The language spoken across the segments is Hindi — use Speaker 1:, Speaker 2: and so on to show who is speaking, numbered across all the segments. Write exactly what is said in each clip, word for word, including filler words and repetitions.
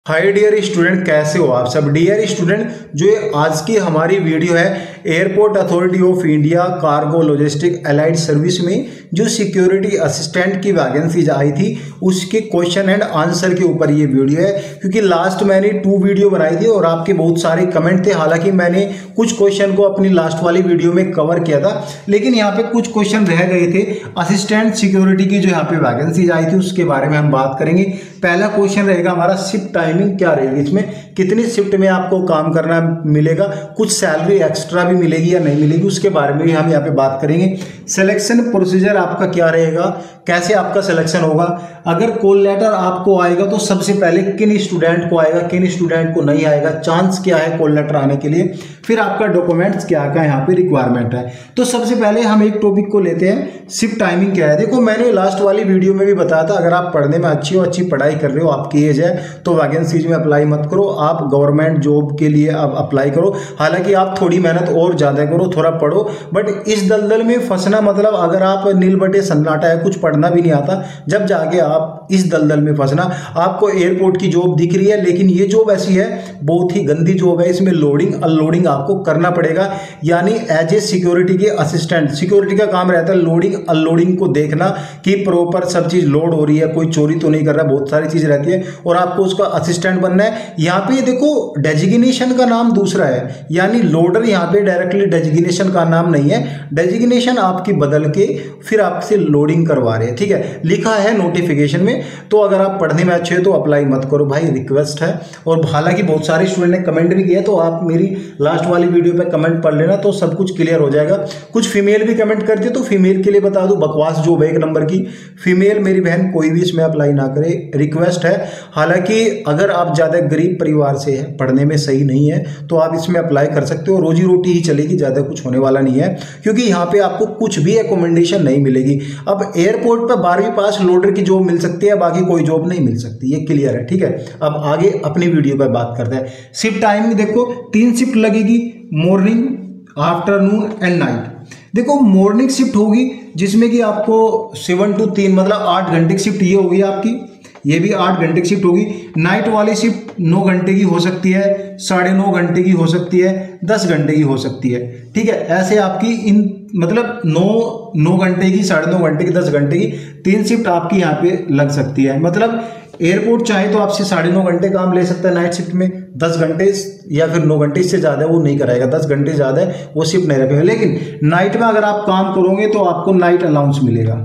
Speaker 1: हाय डियर स्टूडेंट, कैसे हो आप सब। डियर स्टूडेंट, जो ये आज की हमारी वीडियो है airport authority of India cargo logistic allied service में जो सिक्योरिटी असिस्टेंट की वैकेंसी आई थी उसके क्वेश्चन एंड आंसर के ऊपर ये वीडियो है। क्योंकि लास्ट मैंने टू वीडियो बनाई थी और आपके बहुत सारे कमेंट थे। हालांकि मैंने कुछ क्वेश्चन को अपनी लास्ट वाली वीडियो में कवर किया था, लेकिन यहाँ पे कुछ क्वेश्चन रह गए थे। असिस्टेंट सिक्योरिटी की जो यहाँ पे वैकेंसी आई थी उसके बारे में हम बात करेंगे। पहला क्वेश्चन रहेगा हमारा, शिफ्ट टाइमिंग क्या रहेगी, इसमें कितनी शिफ्ट में आपको काम करना मिलेगा, कुछ सैलरी एक्स्ट्रा भी मिलेगी या नहीं मिलेगी, उसके बारे में भी हम यहाँ पे बात करेंगे। सिलेक्शन प्रोसीजर आपका क्या रहेगा, कैसे आपका सिलेक्शन होगा। अगर कॉल लेटर आपको आएगा तो सबसे पहले किन स्टूडेंट को आएगा, किन स्टूडेंट को नहीं आएगा, चांस क्या है कॉल लेटर आने के लिए, फिर आपका डॉक्यूमेंट्स क्या क्या यहाँ पे रिक्वायरमेंट है। तो सबसे पहले हम एक टॉपिक को लेते हैं, शिफ्ट टाइमिंग क्या है। देखो, मैंने लास्ट वाली वीडियो में भी बताया था, अगर आप पढ़ने में अच्छी हो, अच्छी पढ़ाई कर रहे हो, आपकी एज है, तो वैकेंसीज में अप्लाई मत करो। आप गवर्नमेंट जॉब के लिए आप अप्लाई करो। हालांकि आप थोड़ी मेहनत और ज़्यादा करो, थोड़ा पढ़ो, बट इस दलदल में फंसना मतलब अगर आप नील बटे सन्नाटा है, कुछ पढ़ना भी नहीं आता, जब जाके आप इस दलदल में फंसना। आपको एयरपोर्ट की जॉब दिख रही है, लेकिन ये जॉब ऐसी है, बहुत ही गंदी जॉब है। इसमें लोडिंग अनलोडिंग आपको करना पड़ेगा। यानी एज ए सिक्योरिटी के असिस्टेंट, सिक्योरिटी का काम रहता है लोडिंग अनलोडिंग को देखना कि प्रॉपर सब चीज़ लोड हो रही है, कोई चोरी तो नहीं कर रहा, बहुत सारी चीज़ रहती है, और आपको उसका असिस्टेंट बनना है। यहाँ पे देखो, डेजिग्नेशन का नाम दूसरा है, यानी लोडर यहाँ पे डायरेक्टली डेजिग्नेशन का नाम नहीं है, डेजिग्नेशन आपकी बदल के फिर आपसे लोडिंग करवा रहे हैं। ठीक है, लिखा है नोटिफिकेशन में। तो अगर आप पढ़ने में अच्छे हो तो अप्लाई मत करो भाई, रिक्वेस्ट है। और हालांकि बहुत सारे स्टूडेंट ने कमेंट भी किया, तो आप मेरी लास्ट वाली वीडियो पे कमेंट पढ़ लेना, तो सब कुछ क्लियर हो जाएगा। कुछ फीमेल भी कमेंट करती है, तो फीमेल के लिए बता दूं, बकवास जॉब है एक नंबर की। फीमेल मेरी बहन कोई भी इसमें अप्लाई ना करे, रिक्वेस्ट है। हालांकि अगर आप ज़्यादा गरीब परिवार से है, पढ़ने में सही नहीं है, तो आप इसमें अप्लाई कर सकते हो। रोजी रोटी ही चलेगी, ज़्यादा कुछ होने वाला नहीं है, क्योंकि यहाँ पे आपको कुछ भी एकोमोडेशन नहीं मिलेगी। अब एयरपोर्ट पर बारहवीं पास लोडर की जॉब मिल सकती है, बाकी कोई जॉब नहीं मिल सकती, ये क्लियर है। ठीक है, अब आगे अपनी वीडियो पर बात करते हैं। शिफ्ट टाइम देखो, तीन शिफ्ट लगेगी, मॉर्निंग, आफ्टरनून एंड नाइट। देखो, मॉर्निंग शिफ्ट होगी जिसमें कि आपको सेवन टू तीन मतलब आठ घंटे की शिफ्ट ये होगी आपकी, ये भी आठ घंटे की शिफ्ट होगी। नाइट वाली शिफ्ट नौ घंटे की हो सकती है, साढ़े नौ घंटे की हो सकती है, दस घंटे की हो सकती है। ठीक है, ऐसे आपकी इन मतलब नौ नौ घंटे की, साढ़े नौ घंटे की, दस घंटे की तीन शिफ्ट आपकी यहाँ पे लग सकती है। मतलब एयरपोर्ट चाहे तो आपसे साढ़े नौ घंटे काम ले सकता है नाइट शिफ्ट में, दस घंटे या फिर नौ घंटे, इससे ज़्यादा वो नहीं कराएगा, दस घंटे ज़्यादा है वो शिफ्ट नहीं रखेगा। लेकिन नाइट में अगर आप काम करोगे तो आपको नाइट अलाउंस मिलेगा,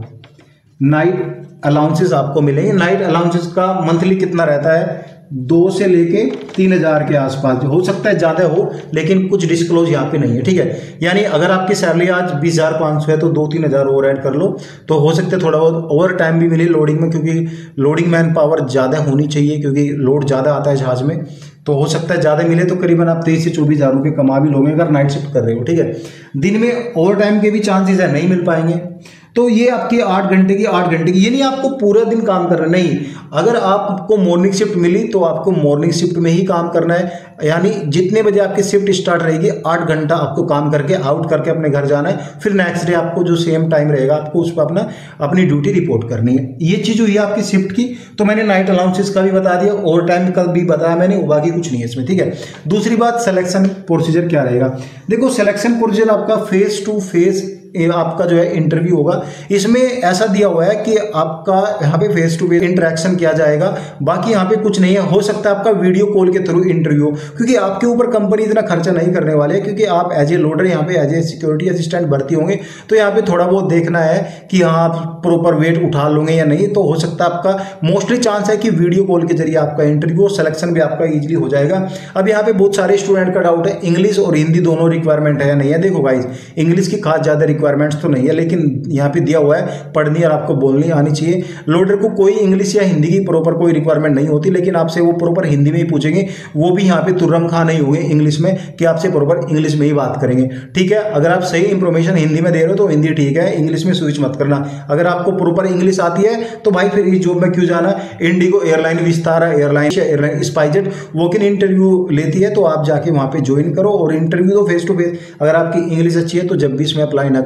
Speaker 1: नाइट अलाउंसेस आपको मिलेंगे। नाइट अलाउंसेस का मंथली कितना रहता है, दो से लेके तीन हजार के आसपास, हो सकता है ज़्यादा हो, लेकिन कुछ डिस्क्लोज यहाँ पे नहीं है। ठीक है, यानी अगर आपकी सैलरी आज बीस हजार पाँच सौ है तो दो तीन हज़ार ओवर ऐड कर लो, तो हो सकता है थोड़ा बहुत ओवर टाइम भी मिले लोडिंग में, क्योंकि लोडिंग मैन पावर ज़्यादा होनी चाहिए, क्योंकि लोड ज़्यादा आता है जहाज़ में, तो हो सकता है ज़्यादा मिले। तो करीबन आप तेईस से चौबीस हज़ार रुपये कमा भी लोगे अगर नाइट शिफ्ट कर रहे हो। ठीक है, दिन में ओवर टाइम के भी चांसेस है, नहीं मिल पाएंगे। तो ये आपकी आठ घंटे की आठ घंटे की, ये नहीं आपको पूरा दिन काम करना नहीं। अगर आपको मॉर्निंग शिफ्ट मिली तो आपको मॉर्निंग शिफ्ट में ही काम करना है, यानी जितने बजे आपकी शिफ्ट स्टार्ट रहेगी आठ घंटा आपको काम करके आउट करके अपने घर जाना है। फिर नेक्स्ट डे आपको जो सेम टाइम रहेगा आपको उस पर अपना अपनी ड्यूटी रिपोर्ट करनी है। ये चीज़ हुई है आपकी शिफ्ट की। तो मैंने नाइट अलाउंसेस का भी बता दिया, ओवर टाइम का भी बताया मैंने, बाकी कुछ नहीं है इसमें। ठीक है, दूसरी बात, सिलेक्शन प्रोसीजर क्या रहेगा। देखो, सिलेक्शन प्रोसीजर आपका फेस टू फेस आपका जो है इंटरव्यू होगा। इसमें ऐसा दिया हुआ है कि आपका यहाँ पे फेस टू फेस इंटरेक्शन किया जाएगा, बाकी यहाँ पे कुछ नहीं है। हो सकता है आपका वीडियो कॉल के थ्रू इंटरव्यू, क्योंकि आपके ऊपर कंपनी इतना खर्चा नहीं करने वाले है, क्योंकि आप एज ए लोडर यहाँ पे एज ए सिक्योरिटी असिस्टेंट भर्ती होंगे, तो यहाँ पे थोड़ा बहुत देखना है कि हाँ आप प्रॉपर वेट उठा लोगे या नहीं। तो हो सकता है आपका मोस्टली चांस है कि वीडियो कॉल के जरिए आपका इंटरव्यू और सिलेक्शन भी आपका ईजिली हो जाएगा। अब यहाँ पे बहुत सारे स्टूडेंट का डाउट है, इंग्लिश और हिंदी दोनों रिक्वायरमेंट है या नहीं है। देखो गाइज, इंग्लिश की खास ज़्यादा रिक्वायरमेंट्स तो नहीं है, लेकिन यहाँ पे दिया हुआ है पढ़नी और आपको बोलनी आनी चाहिए। लोडर को कोई इंग्लिश या हिंदी की प्रॉपर कोई रिक्वायरमेंट नहीं होती, लेकिन आपसे वो प्रॉपर हिंदी में ही पूछेंगे। वो भी यहाँ पे तुर्रम खा नहीं होंगे इंग्लिश में कि आपसे प्रॉपर इंग्लिश में ही बात करेंगे। ठीक है, अगर आप सही इंफॉर्मेशन हिंदी में दे रहे हो तो हिंदी ठीक है, इंग्लिश में स्विच मत करना। अगर आपको प्रॉपर इंग्लिश आती है तो भाई फिर इस जॉब में क्यों जाना। IndiGo airline, Vistara airline, airline SpiceJet walk in interview लेती है, तो आप जाके वहाँ पे ज्वाइन करो और इंटरव्यू दो फेस टू फेस। अगर आपकी इंग्लिश अच्छी है तो जब भी इसमें अप्लाई ना करें।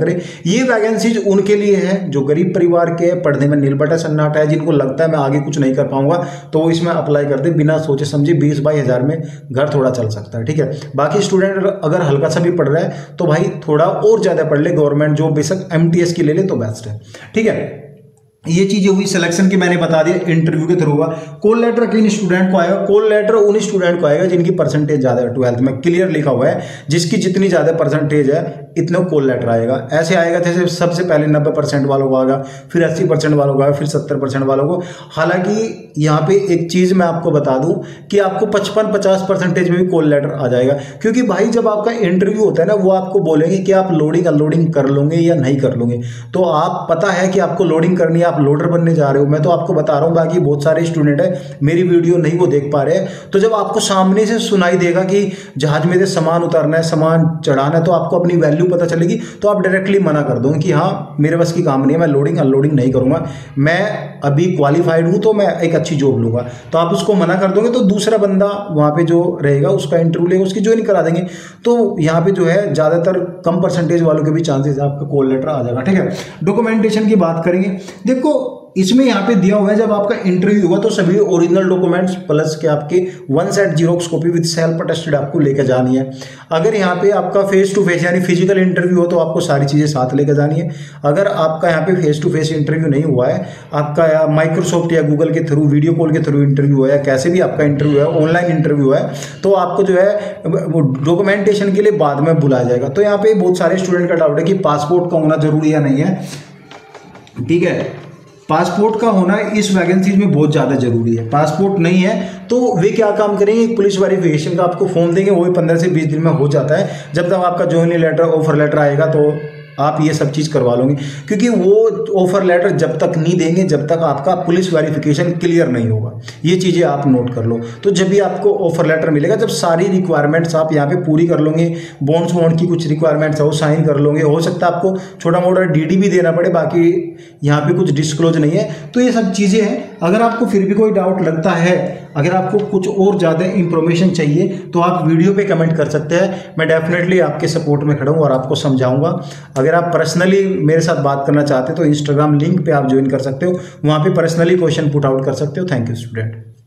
Speaker 1: करें। ये वैकेंसीज उनके लिए है जो गरीब परिवार के, पढ़ने में नीलबटा सन्नाटा है, जिनको लगता है मैं आगे कुछ नहीं कर पाऊंगा, तो वो इसमें अप्लाई कर दे बिना सोचे समझे। बीस बाईस हज़ार में घर थोड़ा चल सकता है, ठीक है। बाकी स्टूडेंट अगर हल्का सा भी पढ़ रहा है तो भाई थोड़ा और ज़्यादा पढ़ ले, गवर्नमेंट जॉब बेशक एम टी एस की ले ले तो बेस्ट है, ठीक है। ये चीजें हुई सिलेक्शन की, मैंने बता दिया इंटरव्यू के थ्रू हुआ। कॉल लेटर किन स्टूडेंट को आएगा? कॉल लेटर उन स्टूडेंट को आएगा जिनकी परसेंटेज ज्यादा है, ट्वेल्थ में क्लियर लिखा हुआ है, जिसकी जितनी ज्यादा परसेंटेज है इतना कॉल लेटर आएगा। ऐसे आएगा जैसे सबसे पहले नब्बे परसेंट वालों को आएगा, फिर अस्सी परसेंट वालों को आएगा, फिर सत्तर परसेंट वालों को। हालांकि यहाँ पे एक चीज मैं आपको बता दूं कि आपको पचपन पचास परसेंटेज में भी कॉल लेटर आ जाएगा, क्योंकि भाई जब आपका इंटरव्यू होता है ना, वो आपको बोलेंगे कि आप लोडिंग अनलोडिंग कर लोगे या नहीं कर लोगे। तो आप पता है कि आपको लोडिंग करनी है, आप लोडर बनने जा रहे हो, मैं तो आपको बता रहा हूँ। बाकी बहुत सारे स्टूडेंट है मेरी वीडियो नहीं वो देख पा रहे हैं, तो जब आपको सामने से सुनाई देगा कि जहाज में से सामान उतारना है, सामान चढ़ाना है, तो आपको अपनी वैल्यू पता चलेगी, तो आप डायरेक्टली मना कर दोगे कि हाँ मेरे बस की काम नहीं है, मैं लोडिंग अनलोडिंग नहीं करूंगा, मैं अभी क्वालिफाइड हूं तो मैं एक अच्छी जॉब लूंगा। तो आप उसको मना कर दोगे तो दूसरा बंदा वहां पे जो रहेगा उसका इंटरव्यू लेगा, उसकी ज्वाइन करा देंगे। तो यहाँ पे जो है ज्यादातर कम परसेंटेज वालों के भी चांसेस है आपका कॉल लेटर आ जाएगा, ठीक है। डॉक्यूमेंटेशन की बात करेंगे, देखो इसमें यहाँ पे दिया हुआ है जब आपका इंटरव्यू होगा तो सभी ओरिजिनल डॉक्यूमेंट्स प्लस के आपके one set xerox copy with self attested आपको लेकर जानी है। अगर यहाँ पे आपका फेस टू फेस यानी फिजिकल इंटरव्यू हो तो आपको सारी चीज़ें साथ लेकर जानी है। अगर आपका यहाँ पे फेस टू फेस इंटरव्यू नहीं हुआ है, आपका या माइक्रोसॉफ्ट या गूगल के थ्रू वीडियो कॉल के थ्रू इंटरव्यू हुआ है, कैसे भी आपका इंटरव्यू है, ऑनलाइन इंटरव्यू है, तो आपको जो है डॉक्यूमेंटेशन के लिए बाद में बुलाया जाएगा। तो यहाँ पे बहुत सारे स्टूडेंट का डाउट है कि पासपोर्ट का होना जरूरी है, नहीं है, ठीक है। पासपोर्ट का होना इस वैकेंसी में बहुत ज़्यादा जरूरी है। पासपोर्ट नहीं है तो वे क्या काम करेंगे, पुलिस वेरिफिकेशन का आपको फॉर्म देंगे, वो भी पंद्रह से बीस दिन में हो जाता है। जब तक आपका ज्वाइनिंग लेटर ऑफर लेटर आएगा तो आप ये सब चीज़ करवा लोगे, क्योंकि वो ऑफर लेटर जब तक नहीं देंगे जब तक आपका पुलिस वेरिफिकेशन क्लियर नहीं होगा। ये चीज़ें आप नोट कर लो। तो जब भी आपको ऑफर लेटर मिलेगा, जब सारी रिक्वायरमेंट्स आप यहाँ पे पूरी कर लोगे, बॉन्ड्स बॉन्ड की कुछ रिक्वायरमेंट्स है वो साइन कर लोगे, हो सकता है आपको छोटा मोटा डीडी भी देना पड़े, बाकी यहाँ पे कुछ डिस्क्लोज नहीं है। तो ये सब चीज़ें हैं। अगर आपको फिर भी कोई डाउट लगता है, अगर आपको कुछ और ज़्यादा इंफॉर्मेशन चाहिए तो आप वीडियो पे कमेंट कर सकते हैं, मैं डेफिनेटली आपके सपोर्ट में खड़ा हूँ और आपको समझाऊंगा। अगर आप पर्सनली मेरे साथ बात करना चाहते हो तो इंस्टाग्राम लिंक पे आप ज्वाइन कर सकते हो, वहाँ पे पर्सनली क्वेश्चन पुट आउट कर सकते हो। Thank you student.